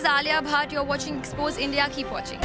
is Alia Bhatt. You're watching Expose India. Keep watching.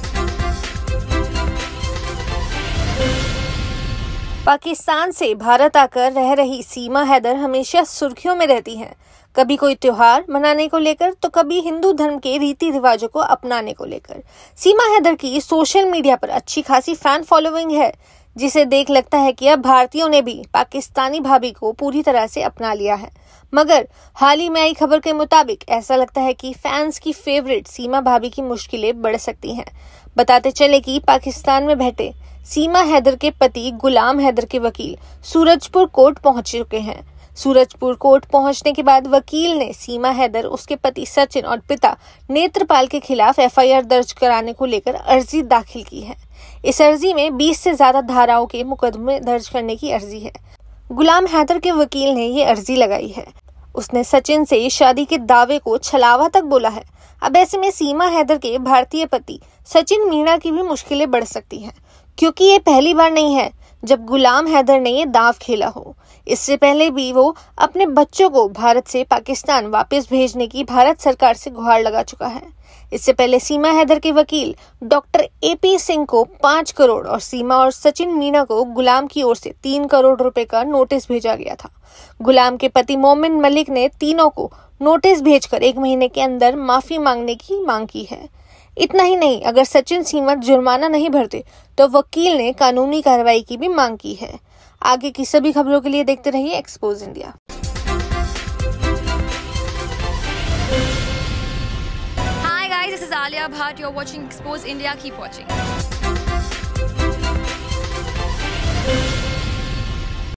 Pakistan से भारत आकर रह रही सीमा हैदर हमेशा सुर्खियों में रहती हैं। कभी कोई त्योहार मनाने को लेकर तो कभी हिंदू धर्म के रीति रिवाजों को अपनाने को लेकर। सीमा हैदर की सोशल मीडिया पर अच्छी खासी फैन फॉलोइंग है, जिसे देख लगता है कि अब भारतीयों ने भी पाकिस्तानी भाभी को पूरी तरह से अपना लिया है। मगर हाल ही में आई खबर के मुताबिक ऐसा लगता है कि फैंस की फेवरेट सीमा भाभी की मुश्किलें बढ़ सकती हैं। बताते चले कि पाकिस्तान में बैठे सीमा हैदर के पति गुलाम हैदर के वकील सूरजपुर कोर्ट पहुंच चुके हैं। सूरजपुर कोर्ट पहुंचने के बाद वकील ने सीमा हैदर, उसके पति सचिन और पिता नेत्रपाल के खिलाफ एफआईआर दर्ज कराने को लेकर अर्जी दाखिल की है। इस अर्जी में 20 से ज्यादा धाराओं के मुकदमे दर्ज करने की अर्जी है। गुलाम हैदर के वकील ने ये अर्जी लगाई है। उसने सचिन से शादी के दावे को छलावा तक बोला है। अब ऐसे में सीमा हैदर के भारतीय पति सचिन मीणा की भी मुश्किलें बढ़ सकती हैं, क्योंकि ये पहली बार नहीं है जब गुलाम हैदर ने ये दाव खेला हो। इससे पहले भी वो अपने बच्चों को भारत से पाकिस्तान वापस भेजने की भारत सरकार से गुहार लगा चुका है। इससे पहले सीमा हैदर के वकील डॉक्टर एपी सिंह को 5 करोड़ और सीमा और सचिन मीणा को गुलाम की ओर से 3 करोड़ रुपए का नोटिस भेजा गया था। गुलाम के पति मोमिन मलिक ने तीनों को नोटिस भेजकर 1 महीने के अंदर माफी मांगने की मांग की है। इतना ही नहीं, अगर सचिन सीमा जुर्माना नहीं भरते तो वकील ने कानूनी कार्रवाई की भी मांग की है। आगे की सभी खबरों के लिए देखते रहिए Expose India. Hi guys, this is Alia Bhatt. You're watching Expose India. Keep watching.